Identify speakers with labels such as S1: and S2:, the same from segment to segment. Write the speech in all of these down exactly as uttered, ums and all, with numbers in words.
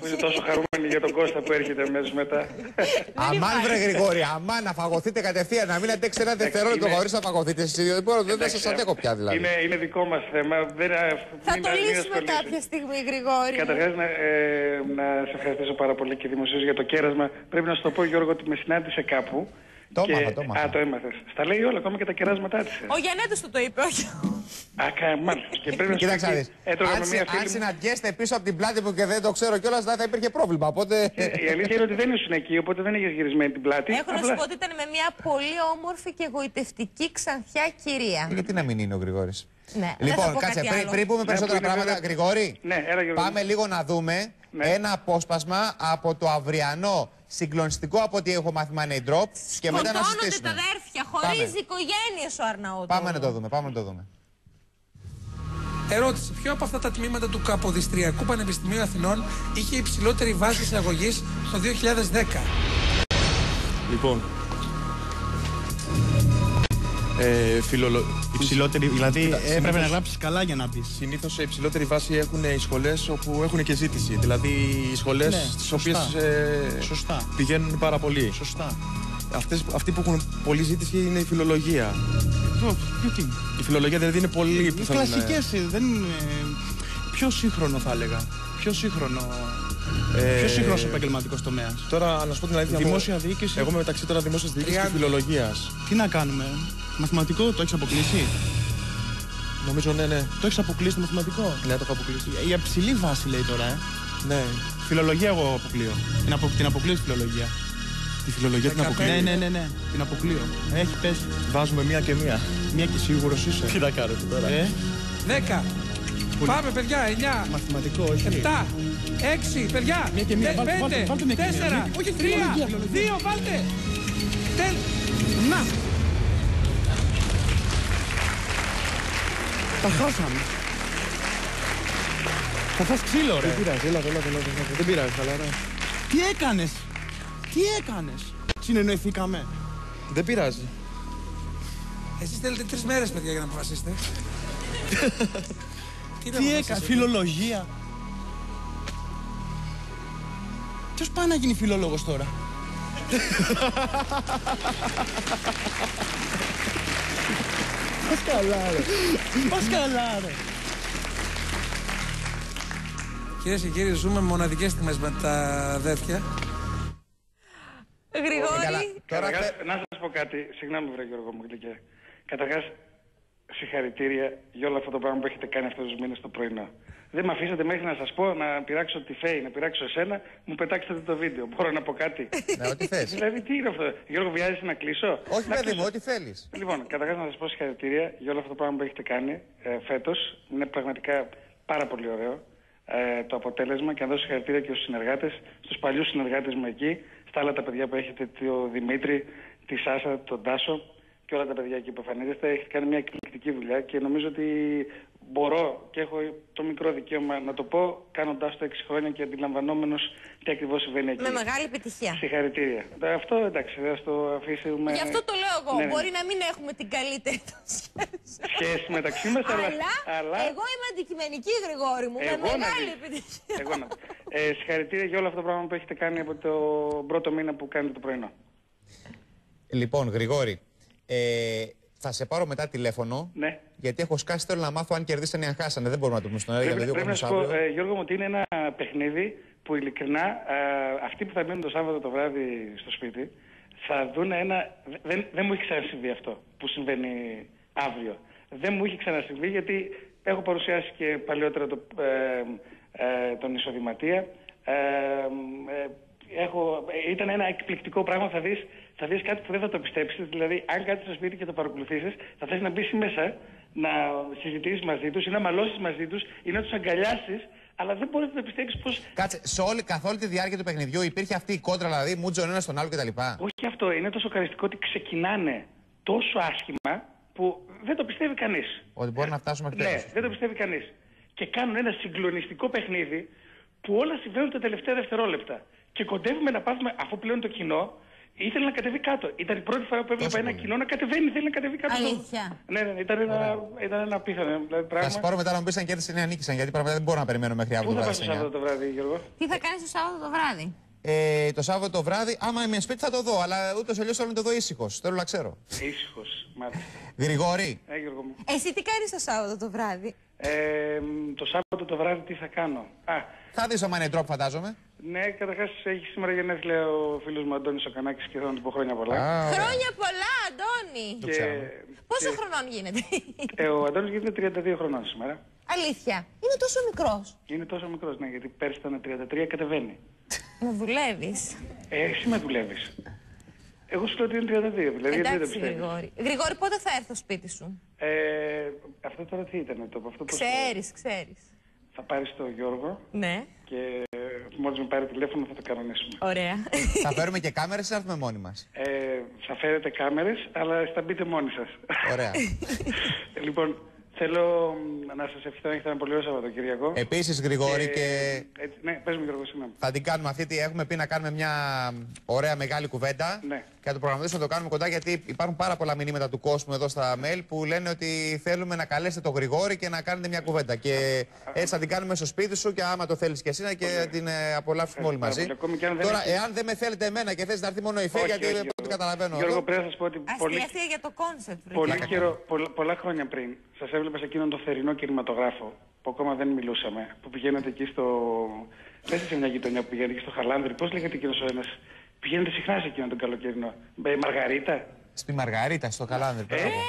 S1: Αφού είσαι τόσο χαρούμενοι για τον Κώστα που έρχεται αμέσως μετά.
S2: Αμάν, βρε Γρηγόρη, αμάν να φαγωθείτε κατευθείαν, να μην αντέξει ένα δευτερόλεπτο χωρίς να φαγωθείτε εσείς οι δύο. Δεν θα σας αντέχω πια δηλαδή.
S1: Είναι, είναι δικό μας θέμα. Δεν,
S3: θα το λύσουμε κάποια στιγμή, Γρηγόρη.
S1: Καταρχάς, να, ε, να σε ευχαριστήσω πάρα πολύ και δημοσίως για το κέρασμα. Πρέπει να σου το πω, Γιώργο, ότι με συνάντησε κάπου.
S2: Το
S1: και...
S2: έμαθα, το έμαθα.
S1: Α, το έμαθες. Στα λέει όλα, ακόμα και τα κεράσματά της.
S3: Ο Γιαννέτος του το είπε, όχι.
S1: Α, μάλιστα. Και πρέπει να σου
S2: Κοίταξε να δεις. Αν,
S1: φίλη...
S2: αν συναντιέστε πίσω από την πλάτη μου και δεν το ξέρω κιόλας, δεν θα υπήρχε πρόβλημα. Οπότε...
S1: Η αλήθεια είναι ότι δεν ήσουν εκεί, οπότε δεν έχεις γυρισμένη την πλάτη.
S3: Έχω να σου πω ότι ήταν με μια πολύ όμορφη και εγωιτευτική ξανθιά κυρία.
S2: Γιατί να μην είναι ο Γρηγόρης.
S3: Ναι,
S2: λοιπόν, κάτσε, πριν, πριν πούμε περισσότερα
S1: ναι,
S2: πράγματα,
S1: βέβαια...
S2: Γρηγόρη,
S1: ναι, έλα, Γιώργο.
S2: πάμε λίγο να δούμε
S1: ναι.
S2: ένα απόσπασμα από το αυριανό συγκλονιστικό από ό,τι έχω μάθει Money Drop και μετά να συζητήσουμε.
S3: Σκοτώνονται τα αδέρφια, χωρίζει οικογένειες ο Αρναούτογλου.
S2: Πάμε να το δούμε, πάμε να το δούμε.
S4: Ερώτηση. Ποιο από αυτά τα τμήματα του Καποδιστριακού Πανεπιστημίου Αθηνών είχε υψηλότερη βάση εισαγωγής το δύο χιλιάδες δέκα?
S5: Λοιπόν, ε, φιλολο...
S6: Υψηλότερη, δηλαδή
S5: Κοίτα,
S6: έπρεπε συνήθως... να γράψεις καλά για να πεις.
S5: Συνήθως σε υψηλότερη βάση έχουν οι σχολές όπου έχουν και ζήτηση. Δηλαδή οι σχολές
S6: ναι,
S5: στις οποίες ε, πηγαίνουν πάρα πολύ.
S6: Σωστά.
S5: Αυτές, αυτοί που έχουν πολλή ζήτηση είναι η φιλολογία.
S6: Γιατί?
S5: Η φιλολογία δηλαδή είναι πολύ...
S6: Οι κλασικές, δεν είναι... Πιο σύγχρονο θα έλεγα. Πιο σύγχρονο... Ε, Πιο σύγχρονος επαγγελματικός τομέας.
S5: Τώρα, να σου πω την αλήθεια,
S6: δημόσια
S5: εγώ,
S6: διοίκηση.
S5: Εγώ είμαι μεταξύ τώρα δημόσιας διοίκησης και φιλολογίας.
S6: Τι να κάνουμε, μαθηματικό το έχεις αποκλείσει?
S5: Νομίζω ναι, ναι.
S6: Το έχεις αποκλείσει το μαθηματικό?
S5: Ναι, το έχω αποκλείσει.
S6: Για υψηλή βάση λέει τώρα, ε.
S5: Ναι.
S6: Φιλολογία εγώ αποκλείω. Την, απο, την αποκλείω τη φιλολογία.
S5: Τη φιλολογία την αποκλείω.
S6: Ναι, ναι, ναι, ναι. Την αποκλείω. Έχει πέσει.
S5: Βάζουμε μία και μία.
S6: Μία και σίγουρος είσαι.
S5: Τι να κάνετε τώρα.
S6: Ε?
S4: δέκα. Πάμε, παιδιά, εννιά.
S6: Μαθηματικό, όχι.
S4: επτά. έξι, παιδιά.
S6: Μία και μία.
S4: πέντε. τέσσερα. τρία. δύο, βάλτε. Τελ. Να.
S6: Τα χάσαμε. Θα φας ξύλο, ρε.
S5: Δεν πειράζει, έλα, έλα, έλα, δεν πειράζει, χαλαρά.
S6: Τι έκανες? Τι έκανες? Συνεννοηθήκαμε.
S5: Δεν πειράζει.
S4: Εσείς θέλετε τρεις μέρες, παιδιά, για να αποφασίσετε.
S6: Τι, Τι έκανες? Φιλολογία. Ποιος πάει να γίνει φιλόλογος τώρα? Πας καλά, ρε. Πας καλά, ρε.
S4: Κυρίες και κύριοι, ζούμε μοναδικές στιγμές με τα αδέρφια.
S3: Γρηγόρη.
S1: Καταρχάς, να σας πω κάτι. Συγγνώμη, βρε Γιώργο μου, γλυκέ. Καταρχάς, συγχαρητήρια για όλο αυτό το πράγμα που έχετε κάνει αυτούς τους μήνες το πρωινό. Δεν με αφήσατε μέχρι να σας πω να πειράξω τη Φέη, να πειράξω εσένα, μου πετάξετε το βίντεο. Μπορώ να πω κάτι?
S2: Ναι, ό,τι θες.
S1: Δηλαδή, τι είναι αυτό? Γιώργο, βιάζεσαι να κλείσω?
S2: Όχι, παιδί μου, ό,τι θέλεις.
S1: Λοιπόν, καταρχάς να σας πω συγχαρητήρια για όλο αυτό το πράγμα που έχετε κάνει ε, φέτος. Είναι πραγματικά πάρα πολύ ωραίο ε, το αποτέλεσμα και να δώσω συγχαρητήρια και στους συνεργάτες, στους παλιούς συνεργάτες μου εκεί, στα άλλα τα παιδιά που έχετε, τον Δημήτρη, τη Σάσα, τον Τάσο και όλα τα παιδιά εκεί που εμφανίζεστε. Έχετε κάνει μια εκπληκτική δουλειά και νομίζω ότι μπορώ και έχω το μικρό δικαίωμα να το πω, κάνοντάς το έξι χρόνια και αντιλαμβανόμενος τι ακριβώς συμβαίνει εκεί.
S3: Με μεγάλη επιτυχία.
S1: Συγχαρητήρια. Αυτό εντάξει, θα το αφήσουμε.
S3: Γι' αυτό το λέω εγώ.
S1: Ναι, ναι.
S3: Μπορεί να μην έχουμε την καλύτερη σχέση.
S1: Σχέση μεταξύ μας, αλλά,
S3: αλλά,
S1: αλλά...
S3: εγώ είμαι αντικειμενική, Γρηγόρη μου.
S1: Εγώ
S3: με μεγάλη επιτυχία.
S1: Εγώ να ε, συγχαρητήρια για όλο αυτό το πράγμα που έχετε κάνει από το πρώτο μήνα που κάνετε το πρωινό.
S2: Λοιπόν, Γρηγόρη, ε, θα σε πάρω μετά τηλέφωνο.
S1: Ναι.
S2: Γιατί έχω σκάσει, θέλω να μάθω αν κερδίσανε ή αν χάσανε. Δεν μπορούμε να το πούμε στον αέρα για το δύο
S1: Πρέπει να σου πω, ε, Γιώργο μου, ότι είναι ένα παιχνίδι που ειλικρινά ε, αυτοί που θα μείνουν το Σάββατο το βράδυ στο σπίτι θα δουν ένα. Δεν, δεν μου έχει ξανασυμβεί αυτό που συμβαίνει αύριο. Δεν μου έχει ξανασυμβεί γιατί έχω παρουσιάσει και παλιότερα το, ε, ε, τον Ισοδηματία. Ε, ε, έχω, ήταν ένα εκπληκτικό πράγμα. Θα δεις, θα δεις κάτι που δεν θα το πιστέψεις. Δηλαδή, αν κάτσεις στο σπίτι και το παρακολουθήσεις, θα θες να μπεις μέσα, να συζητήσεις μαζί τους ή να μαλώσεις μαζί τους ή να τους αγκαλιάσεις. Αλλά δεν μπορείς να το πιστέψεις πως.
S2: Κάτσε, σε όλη, καθ' όλη τη διάρκεια του παιχνιδιού υπήρχε αυτή η κόντρα, δηλαδή μούτζον ένα στον άλλο κτλ.
S1: Όχι αυτό. Είναι τόσο χαριστικό ότι ξεκινάνε τόσο άσχημα που δεν το πιστεύει κανείς.
S2: Ότι μπορεί να φτάσουμε μέχρι τέλος.
S1: Ναι, δεν το πιστεύει κανείς. Και κάνουν ένα συγκλονιστικό παιχνίδι που όλα συμβαίνουν τα τελευταία δευτερόλεπτα. Και κοντεύουμε να πάθουμε, αφού πλέον το κοινό Ήθελε να κατεβεί κάτω. Ήταν η πρώτη φορά που έβλεπα ένα κοινό να κατεβαίνει, θέλει να κατεβεί κάτω.
S3: Αλήθεια.
S1: Ναι, ναι, ήταν ένα, ήταν ένα απίθανο δηλαδή, πράγμα.
S2: Θα σα πάρω μετά να μου πει αν κέρδισε η Νέα Νίκησαν, γιατί πραγματικά δεν μπορώ να περιμένω μέχρι αύριο.
S1: Πού θα πας το Σάββατο το βράδυ, Γιώργο?
S3: Τι θα κάνεις το Σάββατο το βράδυ?
S2: Ε, το Σάββατο το βράδυ, άμα είμαι σπίτι θα το δω, αλλά ούτως ή αλλιώς θέλω να το δω ήσυχος. Θέλω να ξέρω.
S1: Ήσυχος, μάλιστα.
S2: Γρηγόρη.
S1: Ε, Γιώργο μου.
S3: Εσύ τι κάνεις το Σάββατο το βράδυ?
S1: Ε, το Σάββατο το βράδυ τι θα κάνω? Α,
S2: Θα δεις το Money Drop, φαντάζομαι.
S1: ναι, καταρχάς έχει σήμερα γενέθλια ο φίλος μου Αντώνης ο Κανάκης και θέλω να του πω χρόνια πολλά.
S2: Α, ωραία.
S3: Χρόνια πολλά, Αντώνη!
S2: Το
S1: Και,
S2: ξέρω.
S3: Πόσο χρονών γίνεται?
S1: ε, ο Αντώνης γίνεται τριάντα δύο χρονών σήμερα.
S3: Αλήθεια. Είναι τόσο μικρός.
S1: Είναι τόσο μικρός, ναι, γιατί πέρσι ήταν τριάντα τρία, κατεβαίνει.
S3: Με δουλεύεις.
S1: Ε, εσύ με δουλεύεις. Εγώ σου λέω ότι είναι τριάντα δύο, δηλαδή γιατί δεν το
S3: Εντάξει,
S1: πιστεύεις.
S3: Γρηγόρη. Γρηγόρη, πότε θα έρθω σπίτι σου?
S1: Ε, αυτό τώρα τι ήταν το, αυτό πώς το-
S3: Ξέρεις, ξέρεις.
S1: Θα πάρεις τον Γιώργο
S3: Ναι.
S1: και μόλις με πάρει τηλέφωνο θα το κανονίσουμε.
S3: Ωραία.
S2: Θα φέρουμε και κάμερες ή θα έρθουμε μόνοι μας?
S1: Ε, θα φέρετε κάμερες, αλλά θα μπείτε μόνοι σας.
S2: Ωραία.
S1: Λοιπόν, θέλω να σας ευχηθώ να έχετε ένα πολύ ωραίο Σαββατοκύριακο.
S2: Επίσης, Γρηγόρη, και
S1: Έτσι, ναι, πες μου Γιώργο, συγγνώμη.
S2: θα την κάνουμε αυτή. Έχουμε πει να κάνουμε μια ωραία μεγάλη κουβέντα.
S1: Ναι.
S2: Και θα το προγραμματίσουμε να το κάνουμε κοντά, γιατί υπάρχουν πάρα πολλά μηνύματα του κόσμου εδώ στα mail που λένε ότι θέλουμε να καλέσετε τον Γρηγόρη και να κάνετε μια κουβέντα. Και έτσι θα την κάνουμε στο σπίτι σου και άμα το θέλεις και εσύ να και την ε, απολαύσουμε όλοι μαζί.
S1: πάρα πολύ. Ακόμη και αν δεν
S2: Τώρα,
S1: έχει-
S2: εάν δεν με θέλετε εμένα και θες να έρθει μόνο η Φέ,
S1: Όχι,
S2: γιατί
S1: όχι,
S2: από ό,τι
S1: Γιώργο.
S2: καταλαβαίνω.
S1: Γιώργο,
S2: εδώ,
S1: πρέπει να σας πω ότι πολύ,
S3: Αστεία αστεία για το κόνσεπτ.
S1: πολύ, καιρό, πολλά, πολλά χρόνια πριν σας έβλεπα σε εκείνον το θερινό κινηματογράφο που ακόμα δεν μιλούσαμε. Που πηγαίνατε εκεί στο. Δεν σε μια γειτονιά που πηγαίνετε εκεί στο Χαλάνδρι. Πώς λέγεται εκείνος ο ένας? Πηγαίνετε συχνά σε εκείνον τον καλοκαιρινό. Ε, Μαργαρίτα.
S2: Στη Μαργαρίτα, στο Καλάνδρι.
S1: Ε,
S2: μπράβο.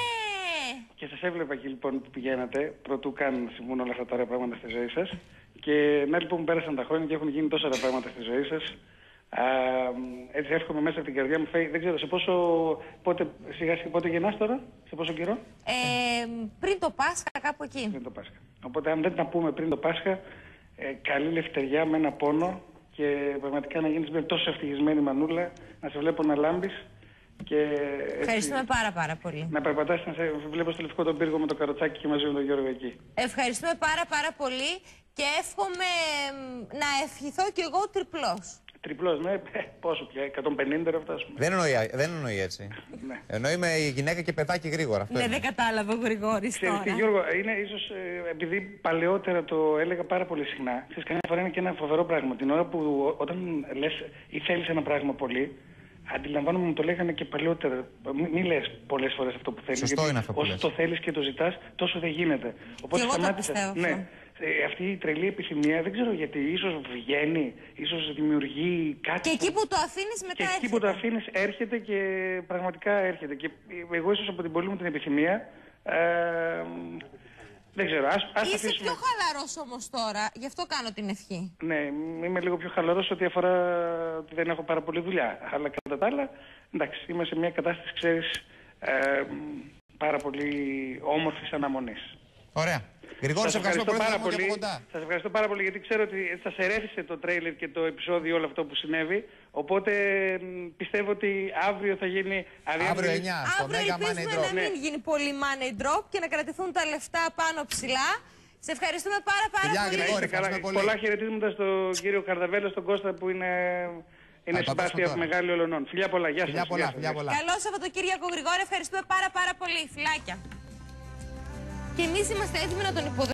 S1: Και σας έβλεπα εκεί λοιπόν που πηγαίνατε, προτού καν συμβούν όλα αυτά τα ωραία πράγματα στη ζωή σας. Και να λοιπόν πέρασαν τα χρόνια και έχουν γίνει τόσα ωραία πράγματα στη ζωή σας. Α, έτσι εύχομαι μέσα από την καρδιά μου, Φέη, δεν ξέρω σε πόσο, πότε, σιγά σιγά, πότε γεννάς τώρα, σε πόσο καιρό?
S3: Ε, πριν το Πάσχα, κάπου εκεί.
S1: Πριν το Πάσχα. Οπότε αν δεν τα πούμε πριν το Πάσχα, ε, καλή λευτεριά με ένα πόνο και πραγματικά να γίνεις μια τόσο ευτυχισμένη μανούλα, να σε βλέπω να λάμπεις και έτσι,
S3: Ευχαριστούμε πάρα πάρα πολύ.
S1: να περπατάς, να σε βλέπω στο Λευκό τον Πύργο με το καροτσάκι και μαζί με τον Γιώργο εκεί.
S3: Ευχαριστούμε πάρα πάρα πολύ και εύχομαι μ, να ευχηθώ κι εγώ τριπλός.
S1: Τριπλός, ναι, ε, πόσο πια, εκατόν πενήντα να φτάσουμε.
S2: Δεν εννοεί, δεν εννοεί έτσι.
S1: Ναι.
S2: Εννοεί με η γυναίκα και παιδάκι γρήγορα. Αυτό
S3: Ναι,
S2: είναι.
S3: δεν κατάλαβα ο Γρηγόρης
S1: Ξέρεις τι,
S3: τώρα.
S1: Γιώργο, είναι ίσως ε, επειδή παλαιότερα το έλεγα πάρα πολύ συχνά. Ξέρεις, καμιά φορά είναι και ένα φοβερό πράγμα. Την ώρα που ό- όταν λες ή θέλεις ένα πράγμα πολύ, αντιλαμβάνομαι μου το λέγανε και παλαιότερα. Μην μη λες πολλές φορές αυτό που θέλεις.
S2: Σωστό
S1: γιατί
S2: είναι αυτό που
S1: όσο
S2: λες.
S1: το θέλεις και το ζητάς, τόσο δεν γίνεται. Οπότε
S3: εγώ το
S1: σταμάτησα.
S3: πιστεύω αυτό.
S1: Ναι. Ε, αυτή η τρελή επιθυμία δεν ξέρω γιατί, ίσως βγαίνει, ίσως δημιουργεί κάτι.
S3: Και εκεί που το αφήνεις μετά
S1: Και εκεί
S3: έρχεται.
S1: που το αφήνεις έρχεται και πραγματικά έρχεται. Και εγώ ίσως από την πολύ μου την επιθυμία, ε, δεν ξέρω, ας, ας
S3: Είσαι
S1: αφήσουμε.
S3: πιο χαλαρός όμως τώρα, γι' αυτό κάνω την ευχή.
S1: Ναι, είμαι λίγο πιο χαλαρός ό,τι αφορά ότι δεν έχω πάρα πολλή δουλειά. Αλλά κατά τα άλλα, εντάξει, είμαι σε μια κατάσταση, ξέρεις, ε, πάρα πολύ όμορφης αναμονής.
S2: Ωραία. Γρηγόρη, σε ευχαριστώ πολύ.
S1: πάρα
S2: Θα
S1: πολύ.
S2: από κοντά.
S1: Σας ευχαριστώ πάρα πολύ γιατί ξέρω ότι σας ερέθησε το τρέιλερ και το επεισόδιο όλο αυτό που συνέβη. Οπότε μ, πιστεύω ότι αύριο θα γίνει...
S2: Αύριο εννιά στο
S3: Αύριο
S2: Mega Money
S3: ελπίζουμε
S2: Drop.
S3: να μην γίνει πολύ money drop και να κρατηθούν τα λεφτά πάνω ψηλά. Σε ευχαριστούμε πάρα πάρα
S2: Φιλιά,
S3: πολύ.
S2: Γρηγόρη.
S1: Καλά,
S2: ευχαριστούμε πολύ.
S1: πολλά χαιρετίσματα στον κύριο Καρδαβέλο, στον Κώστα που είναι, είναι
S2: Θα το
S1: συμπάθεια
S2: δώσουμε τώρα.
S1: μεγάλη ολονών. Φιλιά πολλά, γεια σας.
S2: Φιλιά πολλά,
S1: γεια σας,
S2: φιλιά
S1: γεια σας.
S2: πολλά.
S3: Καλό Σαββατοκύριακο, Γρηγόρη. Ευχαριστούμε πάρα πάρα πολύ. Φιλάκια. Και εμείς είμαστε έτοιμοι να τον υποδεχτούμε.